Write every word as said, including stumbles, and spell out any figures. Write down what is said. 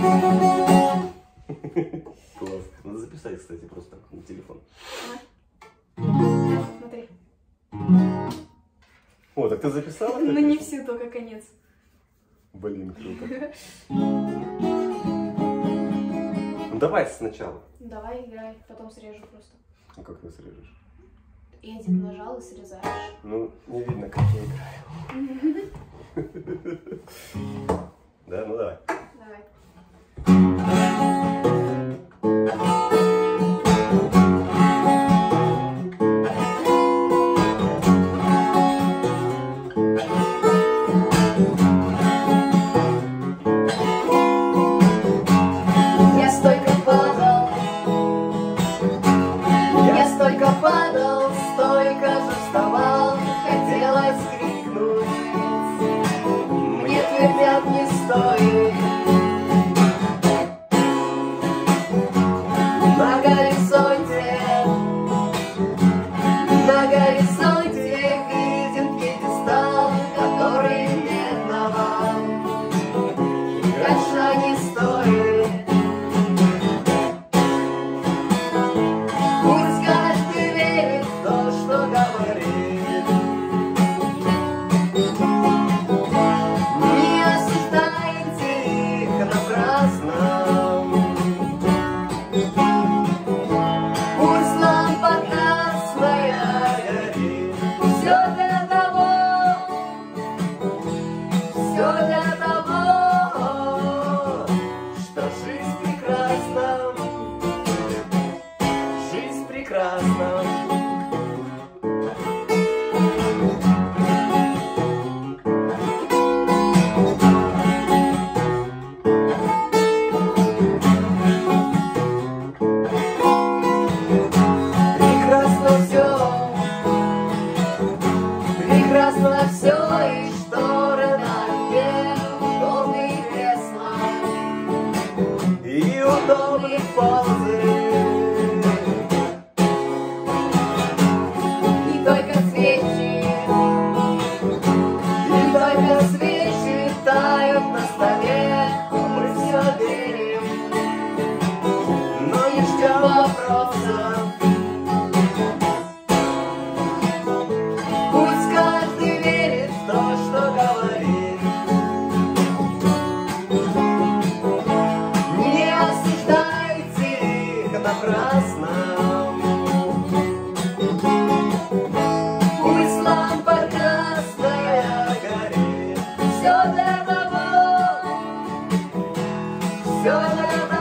Класс. Надо записать, кстати, просто на телефон. Смотри. О, так ты записала? Ну не всю, только конец. Блин, круто. Ну давай сначала. Давай играй, потом срежу просто. Ну как ты срежешь? Эдик нажал и срезаешь. Ну, не видно, как я играю. Да, ну давай. Давай. Я столько падал, я столько падал, столько же вставал, хотелось крикнуть, мне твердят не стоит. На горизонте, на горизонте виден пьедестал, который медного гроша не стоит. Пусть каждый верит в то, что говорит, не осуждайте их напрасно. Пусть лампа красная горит, все для того, все для того, что жизнь прекрасна, жизнь прекрасна. Прекрасно все, прекрасно все, и шторы на окне, удобные кресла и удобные позы. И только свечи, и только свечи тают на столе, мы все верим, но не ждем вопросов. Пусть каждый верит в то, что говорит, не осуждайте их напрасно. Пусть лампа красная горит, все для того, все для того.